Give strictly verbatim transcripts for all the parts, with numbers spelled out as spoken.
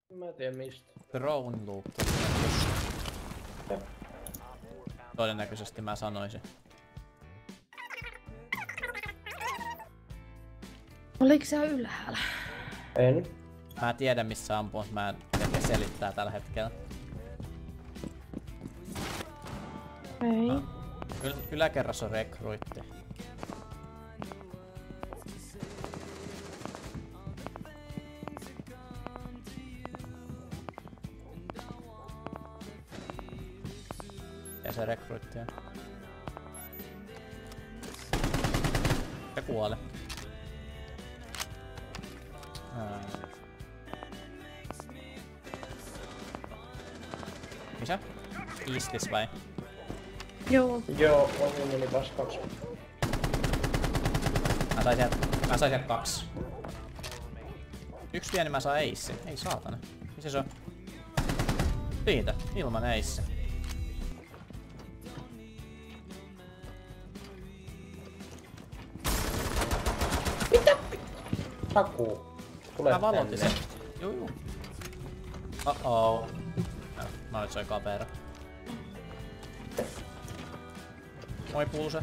Mä en tiedä mistä. Drone loop. Todennäköisesti mä sanoisin. Oliko se ylhäällä? En. Mä tiedän missä ampuu, mutta mä en tiedä selittää tällä hetkellä. Ei. No. Yl yläkerras on rekruitti. Ja se rekruitti on. Se kuole. Ää. Missä? Eastis vai? Joo. Joo, ohi meni paskaksi. Mä sain sieltä, mä sain sieltä kaksi. Yksi pieni mä saan ace. Ei saatana. Missä se on? Siitä, ilman ace. Mitä? Takuu. Tule Mä valotin tänne. sen. Juu juu. Oh oh. Mä nyt soin kapera. Moi Pulse.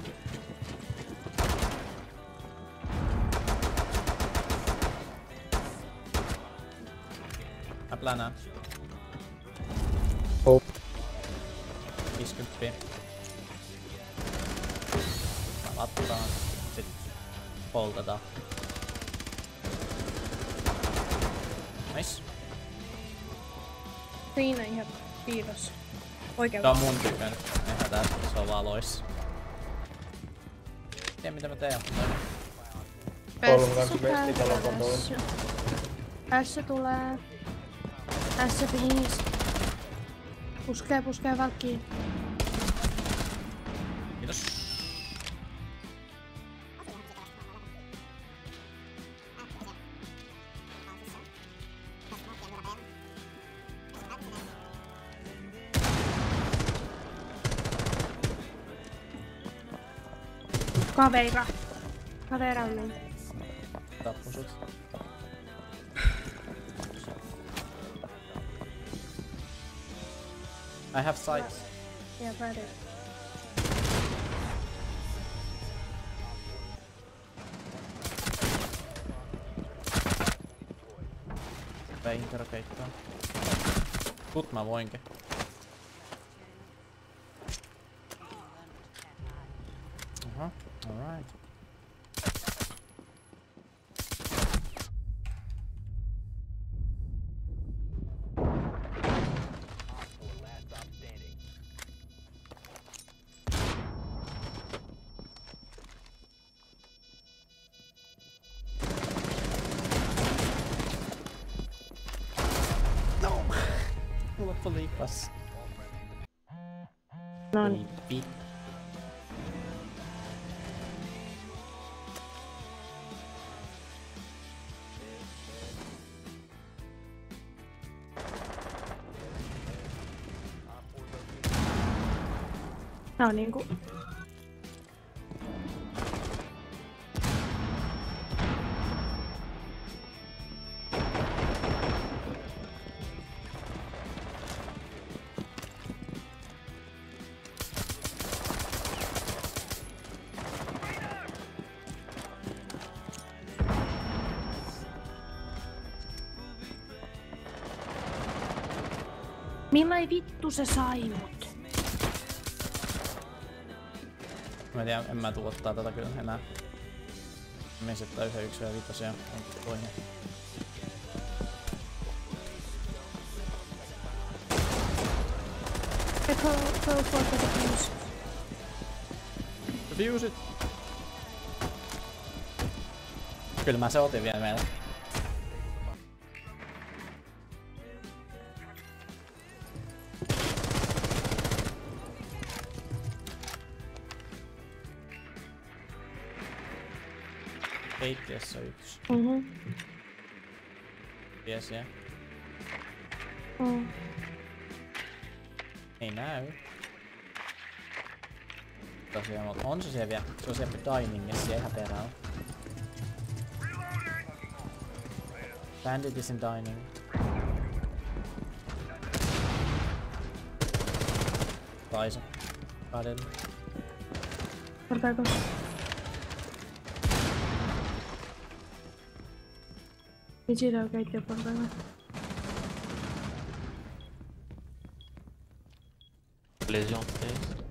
Mä plänään. Oh. viisikymmentä. Mä lattaan. Sit poltetaan. Nice. Siinä ihan piilossa. Oikein. Tää on mun tykön. Eihän tää se on valoissa. Tiedä mitä mä teen. Kolme kaksi mestitalon kotoa. Tässä tulee. Tässä viis. Puskee, puskee valkkiin. Kiitos. Kaveira. Kaveira on niin. Tappu sut. I have sights. Yeah, ready. Vai interrogatetaan. Tut mä voinkin. Aha, alright. Mulla liipas. Noniin. Liippi. Tää on niinku... Millä vittu se sai mut? Mä en tiedä, en mä tuu ottaa tätä kyllä enää. Mä menisin ottaa yhden yksin ja vitosen ja toinen. Go, go for the defuse. Defuse it! Kyllä mä se otin vielä meillä. Keittiössä yksi. Mhm. Yes, yeah. Mm. Ei näy. Tosiaan, mutta on se siellä vielä. Se on siellä diningissa ihan perällä. Bandit is in dining. Kaisa. Kahdella. Portaikos. Vitsi tää on keittiöportaikos. Lésion, please.